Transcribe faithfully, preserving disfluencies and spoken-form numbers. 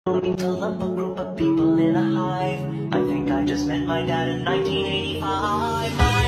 Meet a lump of group of people in a hive. I think I just met my dad in nineteen eighty-five.